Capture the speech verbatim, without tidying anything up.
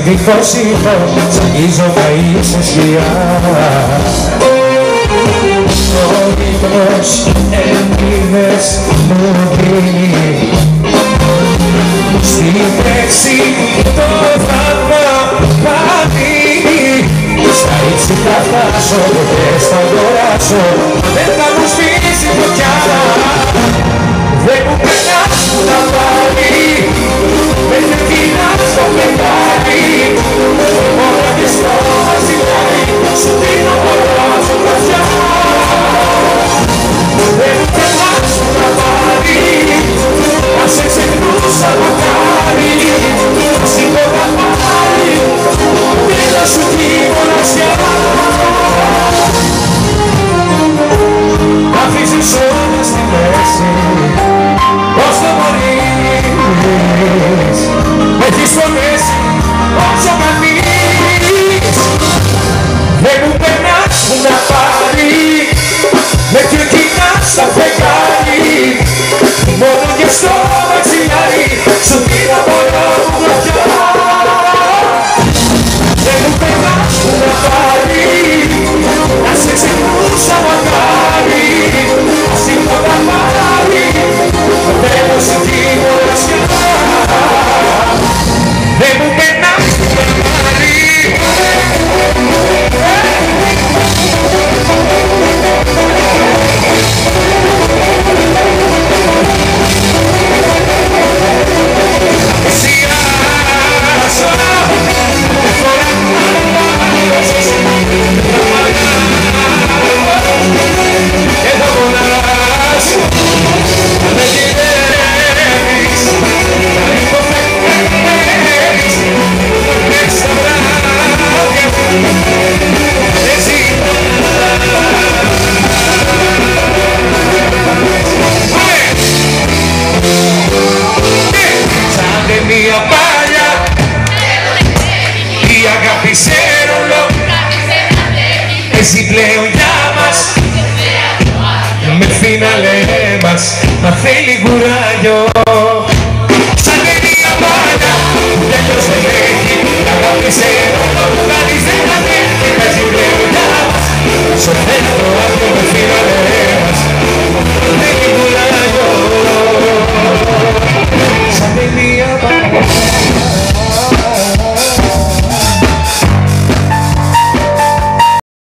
δίχως ήλιο, τσακίζω να είσαι σκιά. Ο ύπνος ελπίδες μου δίνει, στη θέση το θαύμα πάλι. Στα ύψη θα φτάσω και θα αγοράσω, δεν θα μου σβήσει φωτιά. Δεν μου περνάς που να πάλι, δεν θα κοινάς το πεντάρι. Όλα και στο βασιλάρι, σου δίνω πολλά σου βαθιά. Δεν μου περνάς που να πάλι, να σε ξεχνούσα μακάρι. Σήκωνα πάλι, πήρα σου τη μοναξιά. Αφήσεις όλα στη μέση, πώς το μπορείς, έχεις στο μέση όσο κανείς. Δεν μου περνάς που να πάρει, με ποιο κοινάς θα φεγγάρει. Μόνο και στο μαξιλάρι, σου πήρα πολλά μου βαθιά. Δεν μου περνάς που να πάρει, να σε ξεχνούσα μακάρι. Σήκωνα πάλι, τέλος τη μοναξιά. Δεν μου περνάς που να πάρει. Μια παλιά η αγάπη σε ρολό, εσύ πλέον για μας με φίναλε μας, μα θέλει κουράγιο. Σαν μια παλιά που τέλος δεν έχει, η αγάπη σε ρολό, κανείς δεν αντέχει, εσύ πλέον για μας, σε θέλω.